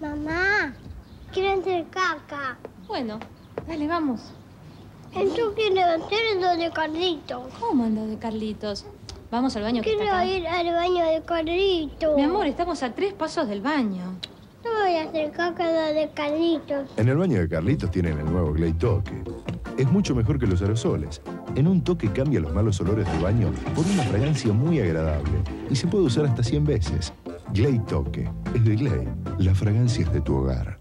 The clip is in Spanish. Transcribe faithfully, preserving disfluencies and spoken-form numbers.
Mamá, quiero hacer caca. Bueno, dale, vamos. Yo quiero hacer lo de Carlitos. ¿Cómo ando de Carlitos? Vamos al baño que Quiero está acá. ir al baño de Carlitos. Mi amor, estamos a tres pasos del baño. No voy a hacer caca lo de Carlitos. En el baño de Carlitos tienen el nuevo Glade Toque. Es mucho mejor que los aerosoles. En un toque cambia los malos olores del baño por una fragancia muy agradable y se puede usar hasta cien veces. Glade Toque es de Glade. La fragancia es de tu hogar.